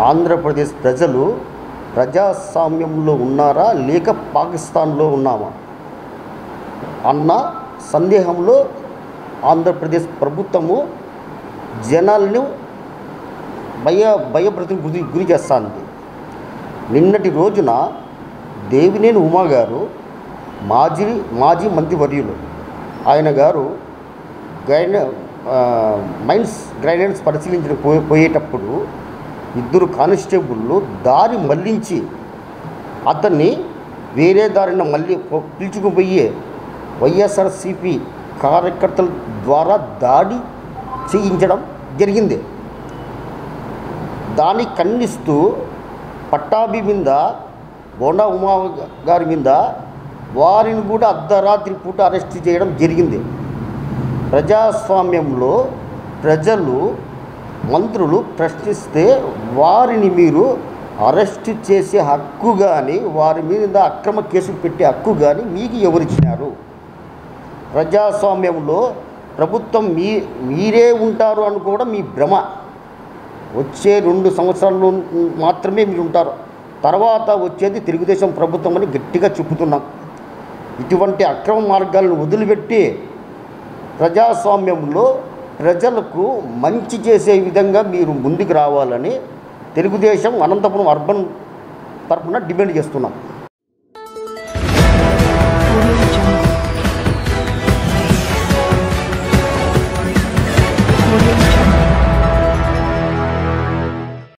ఆంధ్రప్రదేశ్ ప్రజలు ప్రజాస్వామ్యంలో ఉన్నారా లేక పాకిస్తాన్లో ఉన్నామా అన్న సందేహంలో ఆంధ్రప్రదేశ్ ప్రభుత్వము జనాలను భయభ్రాంతులకు గురి చేస్తుంది. నిన్నటి రోజున దేవినేని ఉమా గారు మాజీ మంత్రివర్యులు ఆయన గారు మైన్స్ గ్రైనెన్స్ పరిశీలించిన పోయేటప్పుడు ఇద్దరు కానిస్టేబుళ్ళు దారి మళ్లించి అతన్ని వేరే దారిన మళ్ళీ పిలుచుకుపోయి వైఎస్ఆర్సీపీ కార్యకర్తల ద్వారా దాడి చేయించడం జరిగింది. దాన్ని ఖండిస్తూ పట్టాభి మీద బోండా ఉమా గారి మీద వారిని కూడా అర్ధరాత్రి పూట అరెస్ట్ చేయడం జరిగింది. ప్రజాస్వామ్యంలో ప్రజలు మంత్రులు ప్రశ్నిస్తే వారిని మీరు అరెస్ట్ చేసే హక్కు కానీ వారి మీద అక్రమ కేసులు పెట్టే హక్కు కానీ మీకు ఎవరిచ్చినారు? ప్రజాస్వామ్యంలో ప్రభుత్వం మీరే ఉంటారు అనుకోవడం మీ భ్రమ. వచ్చే 2 సంవత్సరాలు మాత్రమే మీరు ఉంటారు, తర్వాత వచ్చేది తెలుగుదేశం ప్రభుత్వం అని గట్టిగా చెప్పుతున్నాం. ఇటువంటి అక్రమ మార్గాలను వదిలిపెట్టి ప్రజాస్వామ్యంలో ప్రజలకు మంచి చేసే విధంగా మీరు ముందుకు రావాలని తెలుగుదేశం అనంతపురం అర్బన్ తరఫున డిమాండ్ చేస్తున్నాం.